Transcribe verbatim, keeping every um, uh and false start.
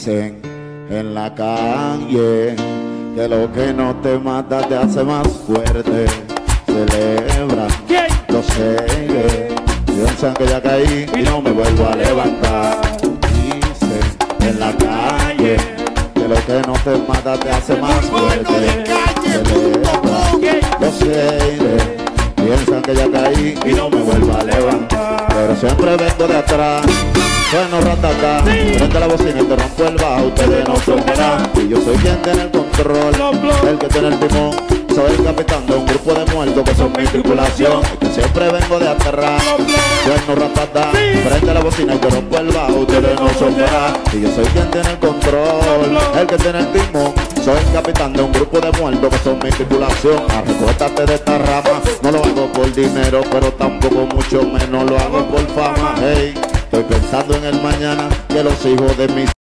Dicen en la calle que lo que no te mata te hace más fuerte. Celebran, lo sé, piensan que ya caí y no me vuelvo a levantar. Dicen en la calle que lo que no te mata te hace más fuerte. Celebran, lo sé, piensan que ya caí y no me vuelvo a levantar. Pero siempre vengo de atrás, bueno, ratata, frente a la bocina y te rompo el bajo. Ustedes no son nada y yo soy quien tiene el control, el que tiene el timón. Soy el capitán de un grupo de muertos que son mi tripulación, y que siempre vengo de atrás, bueno, ratata, frente a la bocina y te rompo el bajo. Ustedes no son nada y yo soy quien tiene el control, el que tiene el timón. Soy el capitán de un grupo de muertos que son mi tripulación. Recuéstate de esta rama, no lo hago por dinero, pero tampoco mucho menos lo hago por fama. Hey, estoy pensando en el mañana, que los hijos de mis